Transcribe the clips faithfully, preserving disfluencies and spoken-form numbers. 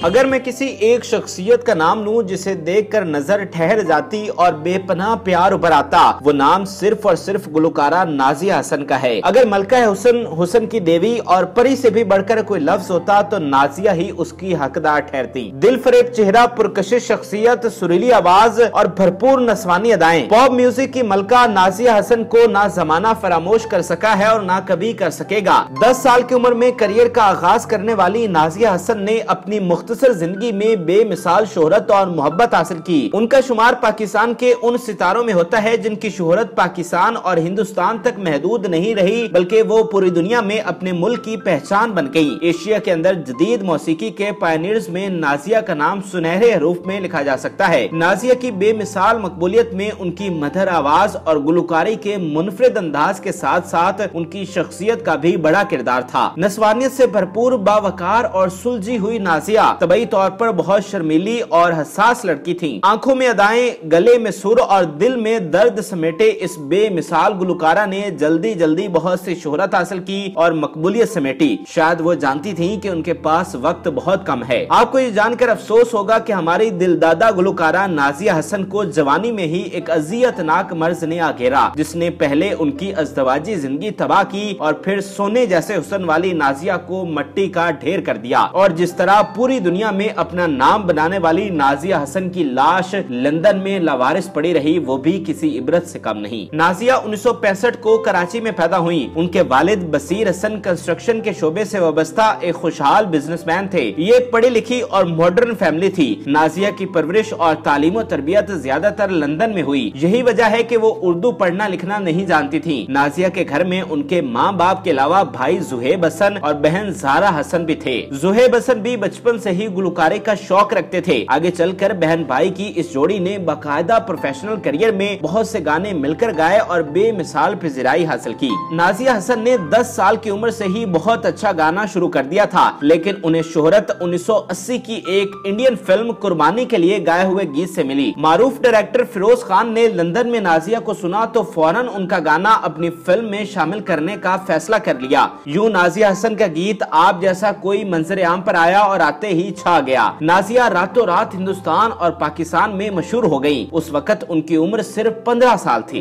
اگر میں کسی ایک شخصیت کا نام لوں جسے دیکھ کر نظر ٹھہر جاتی اور بے پناہ پیار ابھر آتا، وہ نام صرف اور صرف گلوکارہ نازیہ حسن کا ہے۔ اگر ملکہ حسن حسن کی دیوی اور پری سے بھی بڑھ کر کوئی لفظ ہوتا تو نازیہ ہی اس کی حقدار ٹھہرتی۔ دل فریب چہرہ، پرکشش شخصیت، سریلی آواز اور بھرپور نسوانی ادائیں، پاپ میوزک کی ملکہ نازیہ حسن کو نہ زمانہ فراموش کر سکا ہے اور نہ کبھی کر سکے گا۔ دس سال کی عمر میں کریئر کا آغاز کرنے والی نازیہ حسن نے اپنی مختصر زندگی میں بے مثال شہرت اور محبت حاصل کی۔ ان کا شمار پاکستان کے ان ستاروں میں ہوتا ہے جن کی شہرت پاکستان اور ہندوستان تک محدود نہیں رہی بلکہ وہ پوری دنیا میں اپنے ملک کی پہچان بن گئی۔ ایشیا کے اندر جدید موسیقی کے پائنیئرز میں نازیہ کا نام سنہرے حروف میں لکھا جا سکتا ہے۔ نازیہ کی بے مثال مقبولیت میں ان کی مدھر آواز اور گلوکاری کے منفرد انداز کے ساتھ ساتھ ان کی شخصیت کا بھی بڑا کردار تھا۔ نسوانیت سے بھرپور، باوقار اور سلجھی ہوئی نازیہ طبعی طور پر بہت شرمیلی اور حساس لڑکی تھی۔ آنکھوں میں ادائیں، گلے میں سر اور دل میں درد سمیٹے اس بے مثال گلوکارہ نے جلدی جلدی بہت سی شہرت حاصل کی اور مقبولیت سمیٹی۔ شاید وہ جانتی تھیں کہ ان کے پاس وقت بہت کم ہے۔ آپ کو یہ جان کر افسوس ہوگا کہ ہماری دلدادہ گلوکارہ نازیہ حسن کو جوانی میں ہی ایک اذیت ناک مرض نے آ گھیرا، جس نے پہلے ان کی ازدواجی زندگی تباہ کی اور پھر سونے جیسے حسن والی نازیہ کو مٹی کا ڈھیر کر دیا۔ اور جس طرح پوری دنیا میں اپنا نام بنانے والی نازیہ حسن کی لاش لندن میں لاوارث پڑی رہی، وہ بھی کسی عبرت سے کم نہیں۔ نازیہ انیس سو پینسٹھ کو کراچی میں پیدا ہوئی۔ ان کے والد بصیر حسن کنسٹرکشن کے شعبے سے وابستہ ایک خوشحال بزنس مین تھے۔ یہ ایک پڑھی لکھی اور ماڈرن فیملی تھی۔ نازیہ کی پرورش اور تعلیم و تربیت زیادہ تر لندن میں ہوئی۔ یہی وجہ ہے کہ وہ اردو پڑھنا لکھنا نہیں جانتی تھی۔ نازیہ کے گھر میں ان کے ماں باپ کے علاوہ بھائی زہیب حسن اور بہن زہرا حسن بھی تھے۔ زہیب حسن بھی بچپن سے ہی گلوکاری کا شوق رکھتے تھے۔ آگے چل کر بہن بھائی کی اس جوڑی نے باقاعدہ پروفیشنل کریئر میں بہت سے گانے مل کر گائے اور بے مثال پذیرائی حاصل کی۔ نازیہ حسن نے دس سال کی عمر سے ہی بہت اچھا گانا شروع کر دیا تھا، لیکن انہیں شہرت انیس سو اسی کی ایک انڈین فلم قربانی کے لیے گائے ہوئے گیت سے ملی۔ معروف ڈائریکٹر فیروز خان نے لندن میں نازیہ کو سنا تو فوراً ان کا گانا اپنی فلم میں شامل کرنے کا فیصلہ کر لیا۔ یوں نازیہ حسن کا گیت آپ جیسا کوئی منظر عام پر آیا اور آتے ہی چھا گیا۔ نازیہ راتوں رات ہندوستان اور پاکستان میں مشہور ہو گئی۔ اس وقت ان کی عمر صرف پندرہ سال تھی۔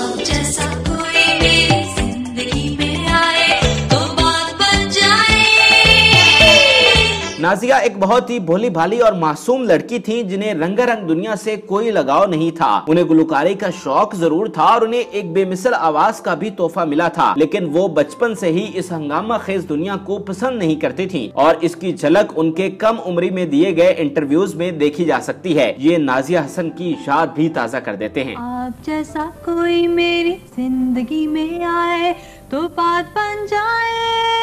نازیہ ایک بہت ہی بھولی بھالی اور معصوم لڑکی تھی جنہیں رنگا رنگ دنیا سے کوئی لگاؤ نہیں تھا۔ انہیں گلوکاری کا شوق ضرور تھا اور انہیں ایک بے مثل آواز کا بھی تحفہ ملا تھا، لیکن وہ بچپن سے ہی اس ہنگامہ خیز دنیا کو پسند نہیں کرتی تھی اور اس کی جھلک ان کے کم عمری میں دیے گئے انٹرویوز میں دیکھی جا سکتی ہے۔ یہ نازیہ حسن کی یاد بھی تازہ کر دیتے ہیں۔ آپ جیسا کوئی میری زندگی میں آئے تو بات بن جائے،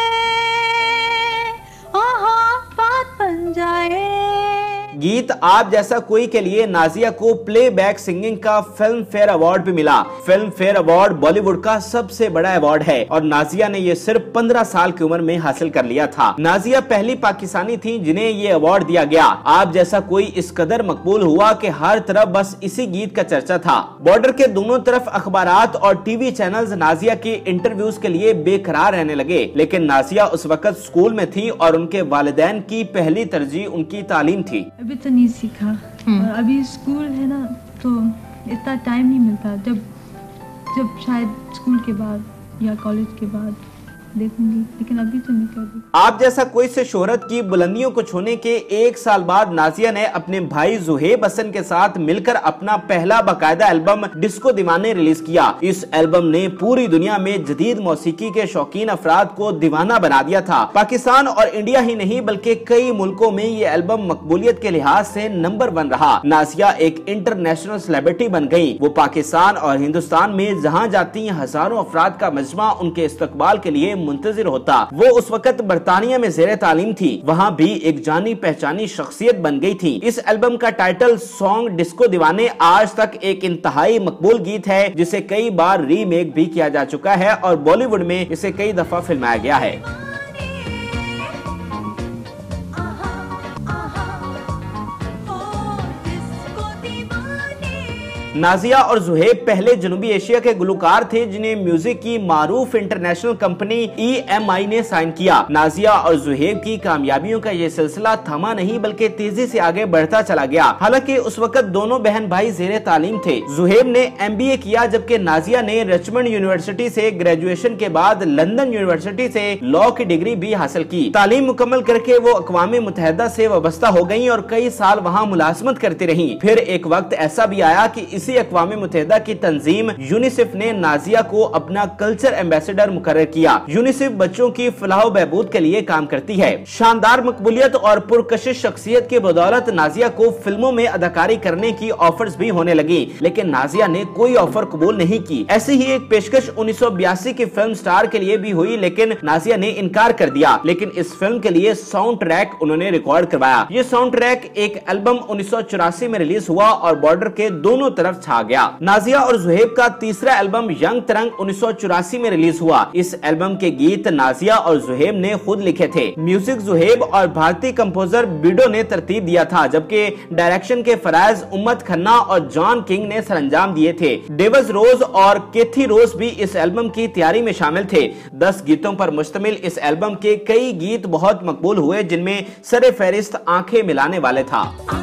بات بن جائے۔ گیت آپ جیسا کوئی کے لیے نازیہ کو پلے بیک سنگنگ کا فلم فیئر ایوارڈ بھی ملا۔ Filmfare award Bollywood کا سب سے بڑا ایوارڈ ہے اور نازیہ نے یہ صرف پندرہ سال کی عمر میں حاصل کر لیا تھا۔ نازیہ پہلی پاکستانی تھی جنہیں یہ ایوارڈ دیا گیا۔ آپ جیسا کوئی اس قدر مقبول ہوا کہ ہر طرف بس اسی گیت کا چرچا تھا۔ بارڈر کے دونوں طرف اخبارات اور ٹی وی چینلز نازیہ کے انٹرویوز کے لیے بے قرار رہنے لگے، لیکن نازیہ اس وقت اسکول میں تھی اور ان کے والدین کی پہلی ترجیح ان کی تعلیم تھی۔ ابھی تو نہیں سیکھا اور ابھی اسکول ہے نا تو اتنا ٹائم نہیں ملتا، جب جب شاید اسکول کے بعد یا کالج کے بعد دیکھوں گی، لیکن ابھی تو نہیں کر رہی۔ آپ جیسا کوئی سے شہرت کی بلندیوں کو چھونے کے ایک سال بعد نازیہ نے اپنے بھائی زہیب حسن کے ساتھ مل کر اپنا پہلا باقاعدہ البم ڈسکو دیوانے ریلیز کیا۔ اس البم نے پوری دنیا میں جدید موسیقی کے شوقین افراد کو دیوانہ بنا دیا تھا۔ پاکستان اور انڈیا ہی نہیں بلکہ کئی ملکوں میں یہ البم مقبولیت کے لحاظ سے نمبر ون رہا۔ نازیہ ایک انٹرنیشنل سیلیبریٹی بن گئی۔ وہ پاکستان اور ہندوستان میں جہاں جاتی ہزاروں افراد کا مجمع ان کے استقبال کے لیے منتظر ہوتا۔ وہ اس وقت برطانیہ میں زیر تعلیم تھی، وہاں بھی ایک جانی پہچانی شخصیت بن گئی تھی۔ اس البم کا ٹائٹل سانگ ڈسکو دیوانے آج تک ایک انتہائی مقبول گیت ہے جسے کئی بار ری میک بھی کیا جا چکا ہے اور بالی ووڈ میں اسے کئی دفعہ فلمایا گیا ہے۔ नाजिया और जुहेब पहले जनूबी एशिया के गुलकार थे जिन्हें म्यूजिक की मारूफ international company E M I ने साइन किया। नाजिया और जुहेब की कामयाबियों का ये सिलसिला थमा नहीं बल्कि तेजी से आगे बढ़ता चला गया। हालांकि उस वक्त दोनों बहन भाई जेरे तालीम थे। जुहेब ने एम बी ए किया जबकि नाजिया ने रिचमंड यूनिवर्सिटी से ग्रेजुएशन के बाद लंदन यूनिवर्सिटी से लॉ की डिग्री भी हासिल की। तालीम मुकम्मल करके वो अक़वाम मुत्तहिदा से वाबस्ता हो गयी और कई साल वहाँ मुलाजमत करती रही। फिर एक वक्त ऐसा भी आया कि इसी अक़वाम मुत्तहिदा की तंजीम यूनिसेफ ने नाजिया को अपना कल्चर एम्बेसडर मुकर्रर किया। यूनिसेफ बच्चों की फलाह बहबूद के लिए काम करती है। शानदार मकबूलियत और पुरकशिश शख्सियत की बदौलत नाजिया को फिल्मों में अदाकारी करने की ऑफर्स भी होने लगी, लेकिन नाजिया ने कोई ऑफर कबूल नहीं की। ऐसी ही एक पेशकश उन्नीस सौ बयासी की फिल्म स्टार के लिए भी हुई, लेकिन नाजिया ने इनकार कर दिया। लेकिन इस फिल्म के लिए साउंड ट्रैक उन्होंने रिकॉर्ड करवाया। ये साउंड ट्रैक एक एल्बम उन्नीस सौ चौरासी में रिलीज हुआ और बॉर्डर के दोनों तरफ छा गया। नाजिया और जुहेब का तीसरा एल्बम यंग तरंग उन्नीस सौ चौरासी में रिलीज हुआ। इस एल्बम के गीत नाजिया और जुहेब ने खुद लिखे थे। म्यूजिक जुहेब और भारतीय कंपोजर बिडो ने तरतीब दिया था, जबकि डायरेक्शन के फराज उम्मत खन्ना और जॉन किंग ने सरंजाम दिए थे। डेविस रोज और केथी रोज भी इस एल्बम की तैयारी में शामिल थे। दस गीतों पर मुश्तमिल इस एल्बम के कई गीत बहुत मकबूल हुए, जिनमें सरे फहरिस्त आंखें मिलाने वाले था।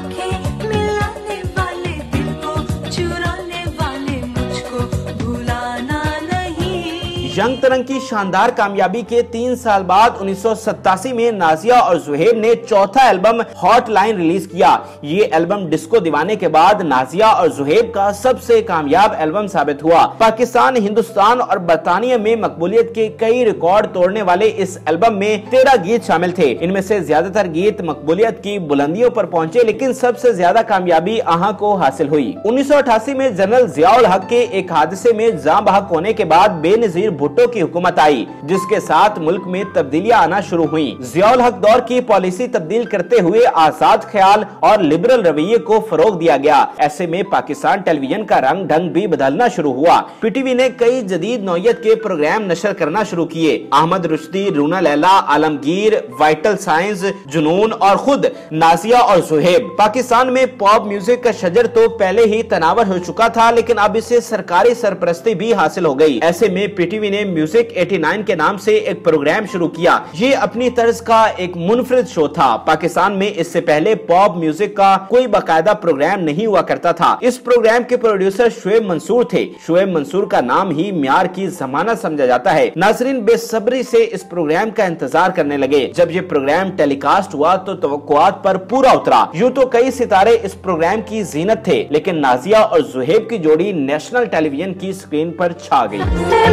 यंग तरंग की शानदार कामयाबी के तीन साल बाद उन्नीस सौ सत्तासी में नाजिया और जुहेब ने चौथा एल्बम हॉट लाइन रिलीज किया। ये एल्बम डिस्को दीवाने के बाद नाजिया और जुहेब का सबसे कामयाब एल्बम साबित हुआ। पाकिस्तान, हिंदुस्तान और बरतानिया में मकबूलियत के कई रिकॉर्ड तोड़ने वाले इस एल्बम में तेरह गीत शामिल थे। इनमें से ज्यादातर गीत मकबूलियत की बुलंदियों पर पहुंचे, लेकिन सबसे ज्यादा कामयाबी आहा को हासिल हुई। उन्नीस सौ अठासी में जनरल जियाउल हक के एक हादसे में जाँ बहक होने के बाद बेनजीर भुट्टो की हुकूमत आई, जिसके साथ मुल्क में तब्दीलियां आना शुरू हुई। जियाउल हक दौर की पॉलिसी तब्दील करते हुए आजाद ख्याल और लिबरल रवैये को फरोग दिया गया। ऐसे में पाकिस्तान टेलीविजन का रंग ढंग भी बदलना शुरू हुआ। पीटीवी ने कई जदीद नौयत के प्रोग्राम नशर करना शुरू किए। अहमद रुश्दी, रूना लैला, आलमगीर, वाइटल साइंस, जुनून और खुद नाजिया और जुहेब। पाकिस्तान में पॉप म्यूजिक का शजर तो पहले ही तनावर हो चुका था, लेकिन अब इसे सरकारी सरपरस्ती भी हासिल हो गई। ऐसे में पीटीवी ने म्यूजिक नवासी के नाम से एक प्रोग्राम शुरू किया। ये अपनी तर्ज का एक मुनफरिद शो था। पाकिस्तान में इससे पहले पॉप म्यूजिक का कोई बाकायदा प्रोग्राम नहीं हुआ करता था। इस प्रोग्राम के प्रोड्यूसर शुएब मंसूर थे। शुएब मंसूर का नाम ही म्यार की जमाना समझा जाता है। नाजरीन बेसब्री से इस प्रोग्राम का इंतजार करने लगे। जब ये प्रोग्राम टेलीकास्ट हुआ तो तवक्कुआत पर पूरा उतरा। यूं तो कई सितारे इस प्रोग्राम की जीनत थे, लेकिन नाजिया और जुहेब की जोड़ी नेशनल टेलीविजन की स्क्रीन पर छा गई।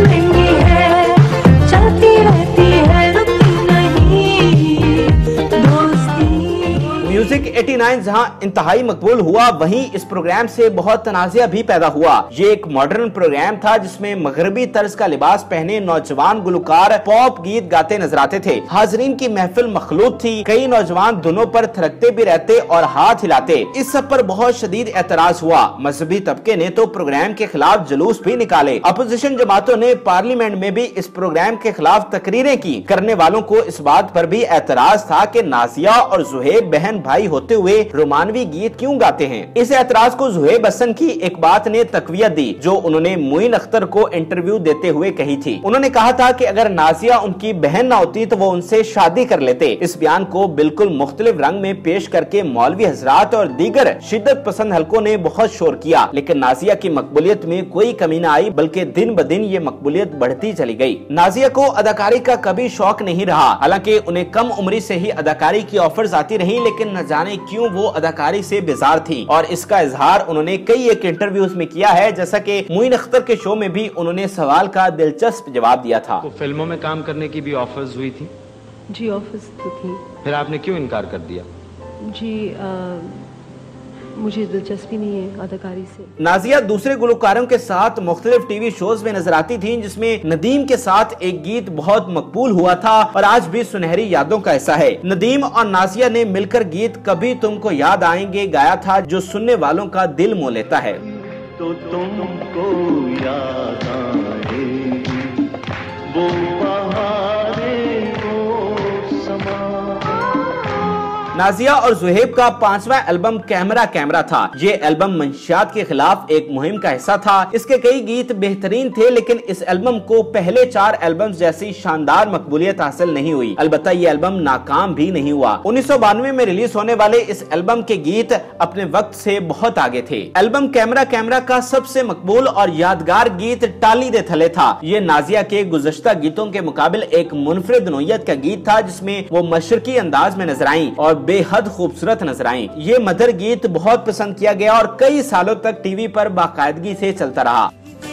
चलती रहती है, रुकती नहीं दोस्ती। म्यूजिक नवासी जहां इंतहाई मकबूल हुआ, वहीं इस प्रोग्राम से बहुत तनाज़ा भी पैदा हुआ। ये एक मॉडर्न प्रोग्राम था जिसमें मगरबी तर्ज का लिबास पहने नौजवान गुलकार पॉप गीत गाते नजर आते थे। हाजरीन की महफिल मखलूत थी। कई नौजवान धुनों पर थिरकते भी रहते और हाथ हिलाते। इस सब पर बहुत शदीद एतराज हुआ। मजहबी तबके ने तो प्रोग्राम के खिलाफ जुलूस भी निकाले। अपोजिशन जमातों ने पार्लियामेंट में भी इस प्रोग्राम के खिलाफ तकरीरें की। करने वालों को इस बात पर भी एतराज था कि नाजिया और जुहेब बहन भाई होते हुए रोमानवी गीत क्यों गाते हैं। इस एतराज को जुहेब हसन की एक बात ने तकवीत दी, जो उन्होंने मुइन अख्तर को इंटरव्यू देते हुए कही थी। उन्होंने कहा था कि अगर नाजिया उनकी बहन ना होती तो वो उनसे शादी कर लेते। इस बयान को बिल्कुल मुख्तलिफ रंग में पेश करके मौलवी हजरात और दीगर शिद्दत पसंद हलकों ने बहुत शोर किया, लेकिन नाजिया की मकबूलियत में कोई कमी न आई, बल्कि दिन ब दिन ये मकबूलियत बढ़ती चली गई। नाजिया को अदाकारी का कभी शौक नहीं रहा। हालांकि उन्हें कम उम्री से ही अदाकारी की ऑफर्स आती रही, लेकिन न जाने क्यों वो अदाकारी से बेजार थी, और इसका इजहार उन्होंने कई एक इंटरव्यूज में किया है। जैसा कि मुइन अख्तर के शो में भी उन्होंने सवाल का दिलचस्प जवाब दिया था। तो फिल्मों में काम करने की भी ऑफर्स हुई थी? जी ऑफर्स तो थी। फिर आपने क्यों इनकार कर दिया? जी आ, मुझे दिलचस्पी नहीं है अदाकारी से। नाजिया दूसरे गुलकारों के साथ मुख्तलिफ टीवी शोज में नजर आती थीं, जिसमें नदीम के साथ एक गीत बहुत मकबूल हुआ था और आज भी सुनहरी यादों का हिस्सा है। नदीम और नाजिया ने मिलकर गीत कभी तुमको याद आएंगे गाया था, जो सुनने वालों का दिल मोह लेता है। तो तुमको याद आएगी वो बहारें, वो समा। نازیہ اور زہیب کا پانچواں البم کیمرہ کیمرہ تھا۔ یہ البم منشیات کے خلاف ایک مہم کا حصہ تھا۔ اس کے کئی گیت بہترین تھے، لیکن اس البم کو پہلے چار البمز جیسی شاندار مقبولیت حاصل نہیں ہوئی۔ البتہ یہ البم ناکام بھی نہیں ہوا۔ انیس سو بانوے میں ریلیز ہونے والے اس البم کے گیت اپنے وقت سے بہت آگے تھے۔ البم کیمرہ کیمرہ کا سب سے مقبول اور یادگار گیت ٹالی دے تھلے تھا۔ یہ نازیہ کے گزشتہ گیتوں کے مقابل ایک منفرد نوعیت کا گیت تھا، جس میں وہ مشرقی انداز میں نظر آئیں اور بے حد خوبصورت نظر آئیں۔ یہ مدر گیت بہت پسند کیا گیا اور کئی سالوں تک ٹی وی پر باقاعدگی سے چلتا رہا۔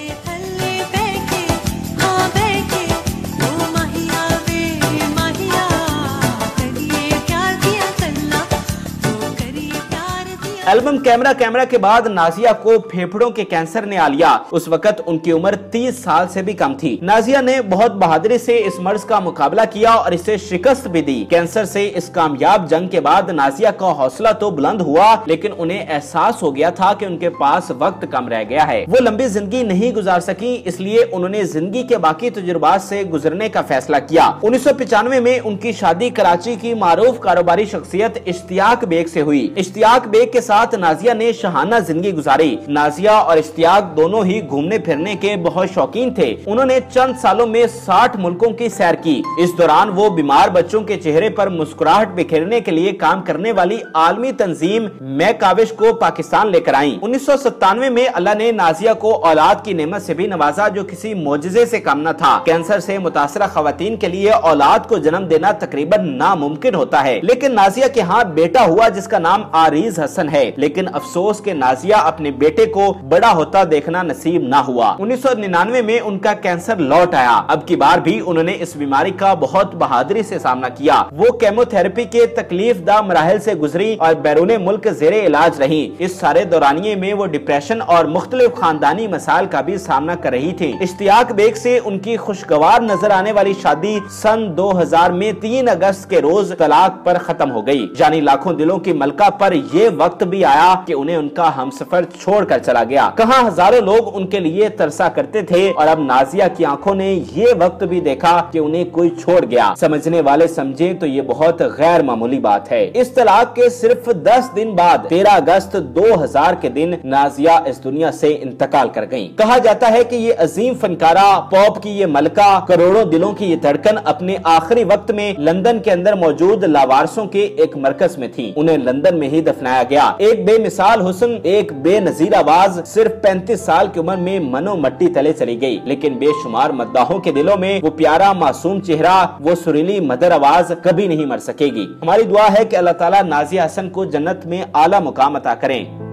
البم کیمرہ کیمرہ کے بعد نازیہ کو پھیپھڑوں کے کینسر نے آ لیا۔ اس وقت ان کی عمر تیس سال سے بھی کم تھی۔ نازیہ نے بہت بہادری سے اس مرض کا مقابلہ کیا اور اسے شکست بھی دی۔ کینسر سے اس کامیاب جنگ کے بعد نازیہ کا حوصلہ تو بلند ہوا، لیکن انہیں احساس ہو گیا تھا کہ ان کے پاس وقت کم رہ گیا ہے۔ وہ لمبی زندگی نہیں گزار سکی، اس لیے انہوں نے زندگی کے باقی تجربات سے گزرنے کا فیصلہ کیا۔ انیس سو پچانوے میں ان کی شادی کراچی کی معروف کاروباری شخصیت اشتیاق بیگ سے ہوئی۔ اشتیاق بیگ کے ساتھ نازیہ نے شہانہ زندگی گزاری۔ نازیہ اور اشتیاق دونوں ہی گھومنے پھرنے کے بہت شوقین تھے۔ انہوں نے چند سالوں میں ساٹھ ملکوں کی سیر کی۔ اس دوران وہ بیمار بچوں کے چہرے پر مسکراہٹ بکھیرنے کے لیے کام کرنے والی عالمی تنظیم میک آ وش کو پاکستان لے کر آئیں۔ انیس سو ستانوے میں اللہ نے نازیہ کو اولاد کی نعمت سے بھی نوازا، جو کسی معجزے سے کم نہ تھا۔ کینسر سے متاثرہ خواتین کے لیے اولاد کو جنم دینا تقریباً ناممکن ہوتا ہے، لیکن نازیہ کے ہاں بیٹا ہوا جس کا نام عریض حسن ہے۔ لیکن افسوس کہ نازیہ اپنے بیٹے کو بڑا ہوتا دیکھنا نصیب نہ ہوا۔ انیس سو ننانوے میں ان کا کینسر لوٹ آیا۔ اب کی بار بھی انہوں نے اس بیماری کا بہت بہادری سے سامنا کیا۔ وہ کیمو تھراپی کے تکلیف دہ مراحل سے گزری اور بیرون ملک زیر علاج رہی۔ اس سارے دورانیے میں وہ ڈپریشن اور مختلف خاندانی مسائل کا بھی سامنا کر رہی تھی۔ اشتیاق بیگ سے ان کی خوشگوار نظر آنے والی شادی سن دو ہزار میں تین اگست کے روز طلاق پر ختم ہو گئی۔ یعنی لاکھوں دلوں کی ملکہ پر یہ وقت بھی آیا کہ انہیں ان کا ہمسفر چھوڑ کر چلا گیا۔ کہاں ہزاروں لوگ ان کے لیے ترسا کرتے تھے، اور اب نازیہ کی آنکھوں نے یہ وقت بھی دیکھا کہ انہیں کوئی چھوڑ گیا۔ سمجھنے والے سمجھیں تو یہ بہت غیر معمولی بات ہے۔ اس طلاق کے صرف دس دن بعد تیرہ اگست دو ہزار کے دن نازیہ اس دنیا سے انتقال کر گئیں۔ کہا جاتا ہے کہ یہ عظیم فنکارہ، پاپ کی یہ ملکہ، کروڑوں دلوں کی یہ دھڑکن اپنے آخری وقت میں لندن کے اندر موجود لاوارسوں کے ایک مرکز میں تھی۔ انہیں لندن میں ہی دفنایا گیا۔ ایک بے مثال حسن، ایک بے نظیر آواز، صرف پینتیس سال کی عمر میں منو مٹی تلے چلی گئی، لیکن بے شمار مداحوں کے دلوں میں وہ پیارا معصوم چہرہ، وہ سریلی مدر آواز کبھی نہیں مر سکے گی۔ ہماری دعا ہے کہ اللہ تعالیٰ نازیہ حسن کو جنت میں اعلیٰ مقام عطا کریں۔